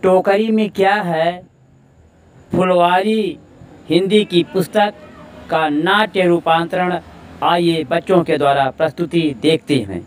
टोकरी में क्या है फुलवारी हिंदी की पुस्तक का नाट्य रूपांतरण। आइए बच्चों के द्वारा प्रस्तुति देखते हैं।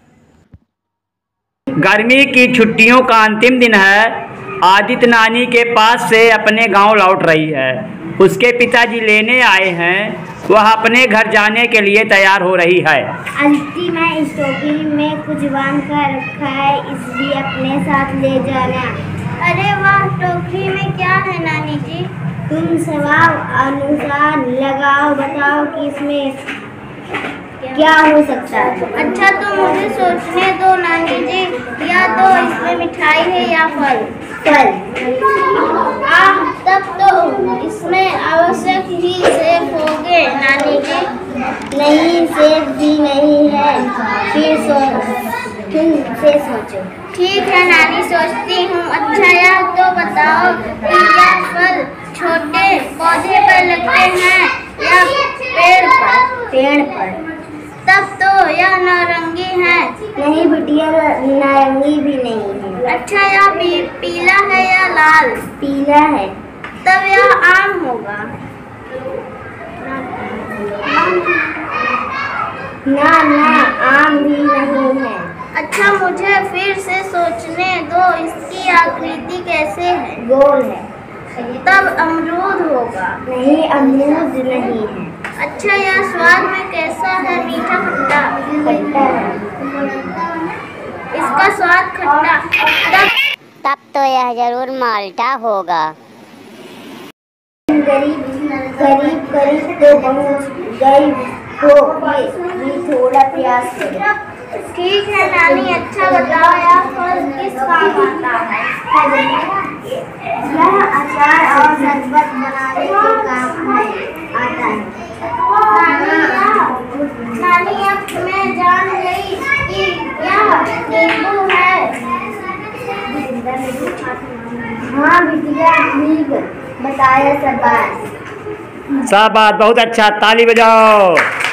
गर्मी की छुट्टियों का अंतिम दिन है। आदित्य नानी के पास से अपने गांव लौट रही है। उसके पिताजी लेने आए हैं। वह अपने घर जाने के लिए तैयार हो रही है। आदित्य, मैं इस टोकरी में कुछ बांध कर रखा है, इसलिए अपने साथ ले जाना। अरे वाह, टोकरी में क्या है नानी जी? तुम स्वभाव अनुसार लगाओ, बताओ कि इसमें क्या हो सकता है। अच्छा, तो मुझे सोचने दो नानी जी। या तो इसमें मिठाई है या फल। फल। तब तो इसमें आवश्यक ही सेब होंगे नानी जी। नहीं, सेब भी नहीं है। तुम से सोचो। ठीक है नानी, सोचती हूँ। अच्छा, या तो बताओ कि यह फल छोटे पौधे पर लगते हैं या पेड़ पर? पेड़ पर। तब तो यह नारंगी है। नहीं बिटिया, नारंगी भी नहीं है। अच्छा, यह पीला है या लाल? पीला है। तब यह आम होगा। ना ना, आम भी नहीं है। अच्छा, मुझे फिर से सोचने दो। इसकी आकृति कैसे है? गोल है। तब अमरूद होगा। नहीं, अमरूद नहीं है। अच्छा, यह स्वाद में कैसा है? मीठा खट्टा? खट्टा है। इसका स्वाद खट्टा। तब तो यह जरूर माल्टा होगा। करीब तो पहुंच गई हो, ये थोड़ा प्रयास करो। ठीक है नानी। अच्छा बताओ, यह फल किस काम आता है? यह अचार और शरबत बनाने के काम आता है। नानी, अब मैं जान गई कि यह नींबू है। हाँ बिटिया, ठीक बताया। शाबाश। शाबाश, बहुत अच्छा, ताली बजाओ।